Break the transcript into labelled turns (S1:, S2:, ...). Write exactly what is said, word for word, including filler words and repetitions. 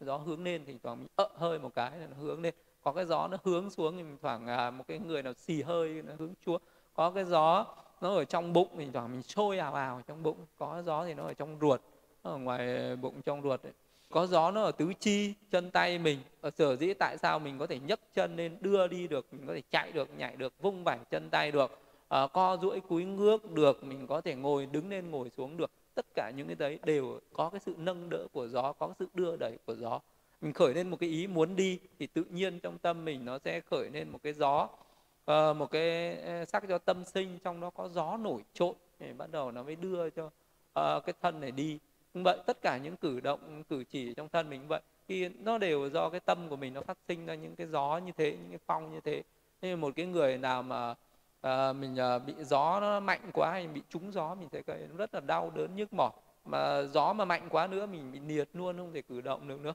S1: gió hướng lên thì thoảng mình ợ hơi một cái là nó hướng lên, có cái gió nó hướng xuống thì mình thoảng à, một cái người nào xì hơi nó hướng xuống, có cái gió nó ở trong bụng thì thoảng mình sôi ào ào trong bụng, có gió thì nó ở trong ruột, nó ở ngoài bụng trong ruột ấy. Có gió nó ở tứ chi chân tay mình, ở sở dĩ tại sao mình có thể nhấc chân lên đưa đi được, mình có thể chạy được, nhảy được, vung vẩy chân tay được, uh, co duỗi cúi ngước được, mình có thể ngồi đứng lên ngồi xuống được. Tất cả những cái đấy đều có cái sự nâng đỡ của gió, có cái sự đưa đẩy của gió. Mình khởi lên một cái ý muốn đi thì tự nhiên trong tâm mình nó sẽ khởi lên một cái gió, uh, một cái sắc cho tâm sinh, trong đó có gió nổi trội thì bắt đầu nó mới đưa cho uh, cái thân này đi. Vậy tất cả những cử động cử chỉ trong thân mình vậy thì nó đều do cái tâm của mình nó phát sinh ra những cái gió như thế, những cái phong như thế. Nên một cái người nào mà à, mình à, bị gió nó mạnh quá hay bị trúng gió, mình thấy cái rất là đau đớn nhức mỏi, mà gió mà mạnh quá nữa mình bị liệt luôn, không thể cử động được nữa.